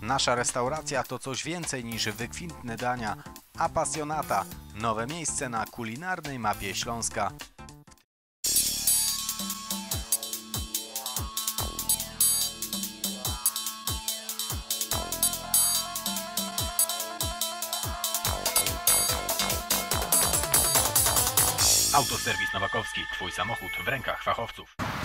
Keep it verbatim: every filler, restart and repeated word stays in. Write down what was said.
Nasza restauracja to coś więcej niż wykwintne dania. Apasjonata. Nowe miejsce na kulinarnej mapie Śląska. Autoserwis Nowakowski. Twój samochód w rękach fachowców.